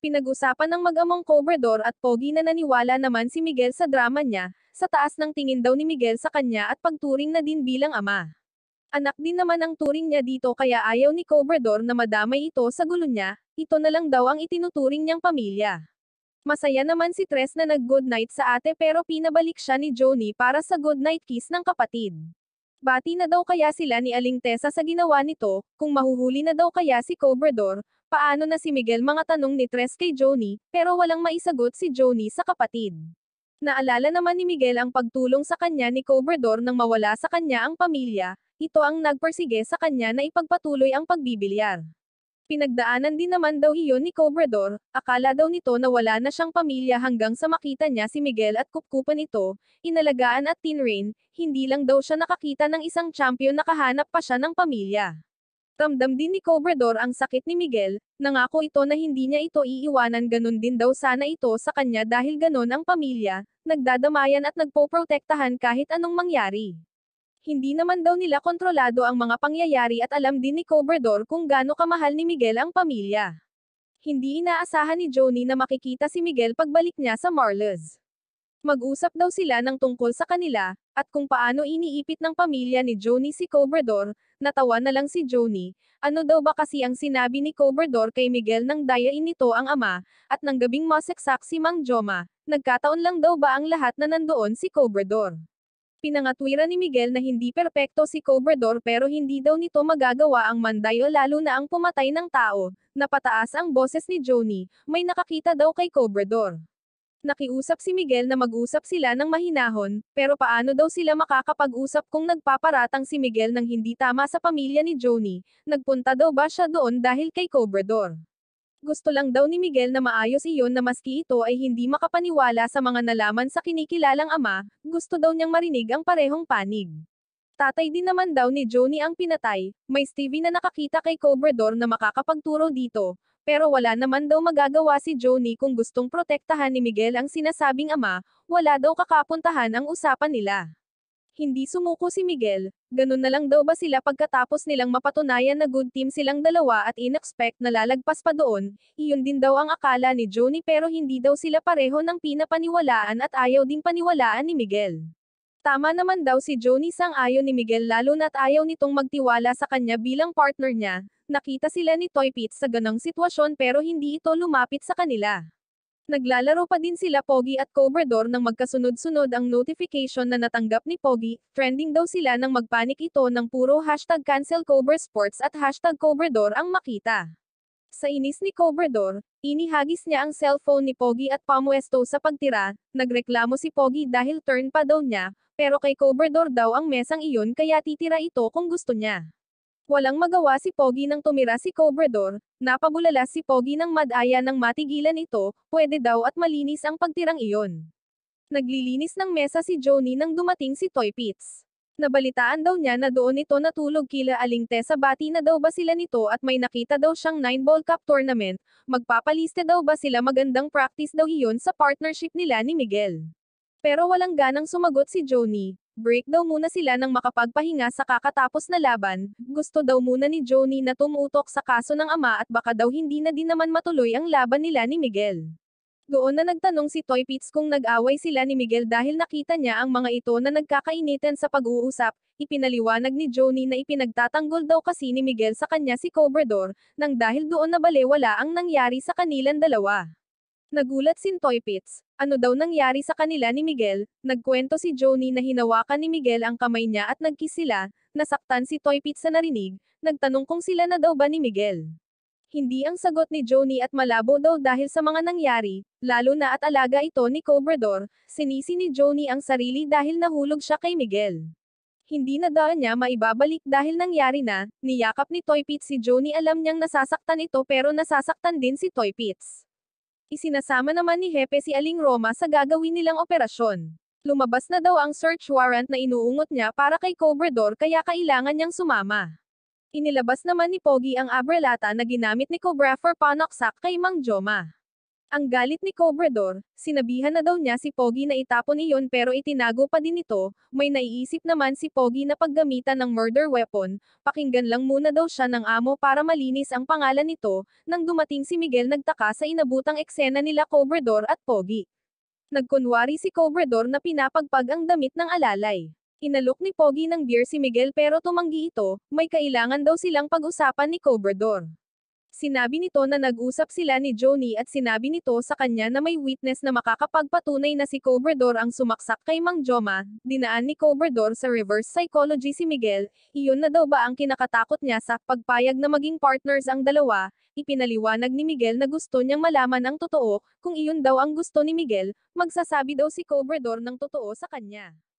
Pinag-usapan ng mag-amang Cobrador at Pogi na naniwala naman si Miguel sa drama niya, sa taas ng tingin daw ni Miguel sa kanya at pagturing na din bilang ama. Anak din naman ang turing niya dito kaya ayaw ni Cobrador na madamay ito sa gulo niya, ito na lang daw ang itinuturing niyang pamilya. Masaya naman si Tres na nag-good night sa ate pero pinabalik siya ni Joni para sa good night kiss ng kapatid. Bati na daw kaya sila ni Aling Tessa sa ginawa nito, kung mahuhuli na daw kaya si Cobrador, paano na si Miguel mga tanong ni Tres kay Joni, pero walang maisagot si Joni sa kapatid. Naalala naman ni Miguel ang pagtulong sa kanya ni Cobrador nang mawala sa kanya ang pamilya, ito ang nagpersige sa kanya na ipagpatuloy ang pagbibilyar. Pinagdaanan din naman daw iyon ni Cobrador, akala daw nito na wala na siyang pamilya hanggang sa makita niya si Miguel at kupkupan ito, inalagaan at tinrain, hindi lang daw siya nakakita ng isang champion nakahanap pa siya ng pamilya. Ramdam din ni Cobrador ang sakit ni Miguel, nangako ito na hindi niya ito iiwanan ganun din daw sana ito sa kanya dahil ganun ang pamilya, nagdadamayan at nagpoprotektahan kahit anong mangyari. Hindi naman daw nila kontrolado ang mga pangyayari at alam din ni Cobrador kung gaano kamahal ni Miguel ang pamilya. Hindi inaasahan ni Joni na makikita si Miguel pagbalik niya sa Marlez. Mag-usap daw sila ng tungkol sa kanila, at kung paano iniipit ng pamilya ni Joni si Cobrador, natawa na lang si Joni, ano daw ba kasi ang sinabi ni Cobrador kay Miguel nang dayain nito ang ama, at nang gabing maseksak si Mang Joma, nagkataon lang daw ba ang lahat na nandoon si Cobrador. Pinangatwiran ni Miguel na hindi perpekto si Cobrador pero hindi daw nito magagawa ang mandayo lalo na ang pumatay ng tao, napataas ang boses ni Joni, may nakakita daw kay Cobrador. Nakiusap si Miguel na mag-usap sila ng mahinahon, pero paano daw sila makakapag-usap kung nagpaparatang si Miguel ng hindi tama sa pamilya ni Joni, nagpunta daw ba siya doon dahil kay Cobrador? Gusto lang daw ni Miguel na maayos iyon na maski ito ay hindi makapaniwala sa mga nalaman sa kinikilalang ama, gusto daw niyang marinig ang parehong panig. Tatay din naman daw ni Joni ang pinatay, may Stevie na nakakita kay Cobrador na makakapagturo dito, pero wala naman daw magagawa si Joni kung gustong protektahan ni Miguel ang sinasabing ama, wala daw kakapuntahan ang usapan nila. Hindi sumuko si Miguel, ganun na lang daw ba sila pagkatapos nilang mapatunayan na good team silang dalawa at in-expect na lalagpas pa doon, iyon din daw ang akala ni Joni pero hindi daw sila pareho ng pinapaniwalaan at ayaw ding paniwalaan ni Miguel. Tama naman daw si Joni sang-ayon ni Miguel lalo na't ayaw nitong magtiwala sa kanya bilang partner niya, nakita sila ni Toy Pete sa ganong sitwasyon pero hindi ito lumapit sa kanila. Naglalaro pa din sila Pogi at Cobrador nang magkasunod-sunod ang notification na natanggap ni Pogi, trending daw sila nang magpanik ito ng puro hashtag cancel Cobrasports at hashtag Cobrador ang makita. Sa inis ni Cobrador, inihagis niya ang cellphone ni Pogi at pamwesto sa pagtira, nagreklamo si Pogi dahil turn pa daw niya, pero kay Cobrador daw ang mesang iyon kaya titira ito kung gusto niya. Walang magawa si Pogi nang tumira si Cobrador, napabulala si Pogi ng madaya nang matigilan ito, pwede daw at malinis ang pagtirang iyon. Naglilinis ng mesa si Joni nang dumating si Toy Pits. Nabalitaan daw niya na doon ito natulog kila Aling Tessa bati na daw ba sila nito at may nakita daw siyang 9-ball cup tournament, magpapaliste daw ba sila magandang practice daw iyon sa partnership nila ni Miguel. Pero walang ganang sumagot si Joni. Break daw muna sila nang makapagpahinga sa kakatapos na laban, gusto daw muna ni Joni na tumutok sa kaso ng ama at baka daw hindi na din naman matuloy ang laban nila ni Miguel. Doon na nagtanong si Toy Pits kung nag-away sila ni Miguel dahil nakita niya ang mga ito na nagkakainitan sa pag-uusap, ipinaliwanag ni Joni na ipinagtatanggol daw kasi ni Miguel sa kanya si Cobrador, nang dahil doon na balewala ang nangyari sa kanilang dalawa. Nagulat si Toy Pits, ano daw nangyari sa kanila ni Miguel, nagkwento si Joni na hinawakan ni Miguel ang kamay niya at nagkiss sila, nasaktan si Toy Pits sa narinig, nagtanong kung sila na daw ba ni Miguel. Hindi ang sagot ni Joni at malabo daw dahil sa mga nangyari, lalo na at alaga ito ni Cobrador, sinisi ni Joni ang sarili dahil nahulog siya kay Miguel. Hindi na daw niya maibabalik dahil nangyari na, niyakap ni Toy Pits si Joni alam niyang nasasaktan ito pero nasasaktan din si Toy Pits. Isinasama naman ni Hepe si Aling Roma sa gagawin nilang operasyon. Lumabas na daw ang search warrant na inuungot niya para kay Cobrador kaya kailangan niyang sumama. Inilabas naman ni Pogi ang abrelata na ginamit ni Cobra for panaksak kay Mang Joma. Ang galit ni Cobrador, sinabihan na daw niya si Pogi na itapon iyon pero itinago pa din ito, may naiisip naman si Pogi na paggamitan ng murder weapon, pakinggan lang muna daw siya ng amo para malinis ang pangalan nito, nang dumating si Miguel nagtaka sa inabutang eksena nila Cobrador at Pogi. Nagkunwari si Cobrador na pinapagpag ang damit ng alalay. Inalok ni Pogi ng beer si Miguel pero tumanggi ito, may kailangan daw silang pag-usapan ni Cobrador. Sinabi nito na nag-usap sila ni Johnny at sinabi nito sa kanya na may witness na makakapagpatunay na si Cobrador ang sumaksak kay Mang Joma, dinaan ni Cobrador sa reverse psychology si Miguel, iyon na daw ba ang kinakatakot niya sa pagpayag na maging partners ang dalawa, ipinaliwanag ni Miguel na gusto niyang malaman ang totoo, kung iyon daw ang gusto ni Miguel, magsasabi daw si Cobrador ng totoo sa kanya.